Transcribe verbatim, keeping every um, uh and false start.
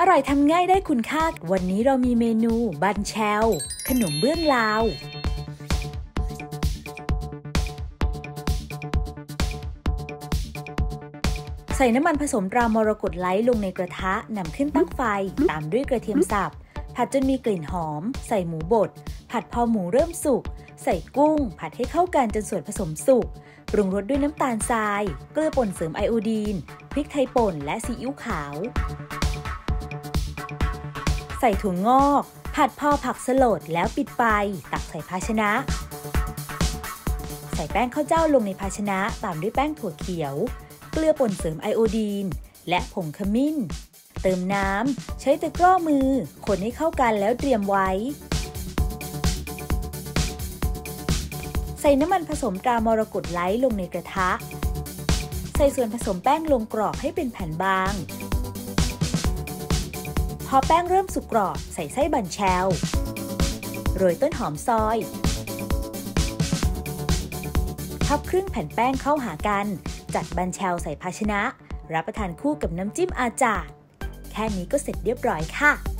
อร่อยทำง่ายได้คุณค่าวันนี้เรามีเมนูบันแชวขนมเบื้องลาวใส่น้ำมันผสมตรามรกตไลท์ลงในกระทะนำขึ้นตั้งไฟตามด้วยกระเทียมสับผัดจนมีกลิ่นหอมใส่หมูบดผัดพอหมูเริ่มสุกใส่กุ้งผัดให้เข้ากันจนส่วนผสมสุกปรุงรสด้วยน้ำตาลทรายเกลือป่นเสริมไอโอดีนพริกไทยป่นและซีอิ๊วขาวใส่ถั่วงอกผัดพอผักสลดแล้วปิดไฟตักใส่ภาชนะใส่แป้งข้าวเจ้าลงในภาชนะตามด้วยแป้งถั่วเขียวเกลือป่นเสริมไอโอดีนและผงขมิ้นเติมน้ำใช้ตะกร้อมือคนให้เข้ากันแล้วเตรียมไว้ใส่น้ำมันผสมตรามรกตไลท์ลงในกระทะใส่ส่วนผสมแป้งลงกรอกให้เป็นแผ่นบางพอแป้งเริ่มสุกกรอบใส่ไส้บันแชวโรยต้นหอมซอยทับครึ่งแผ่นแป้งเข้าหากันจัดบันแชวใส่ภาชนะรับประทานคู่กับน้ำจิ้มอาจาดแค่นี้ก็เสร็จเรียบร้อยค่ะ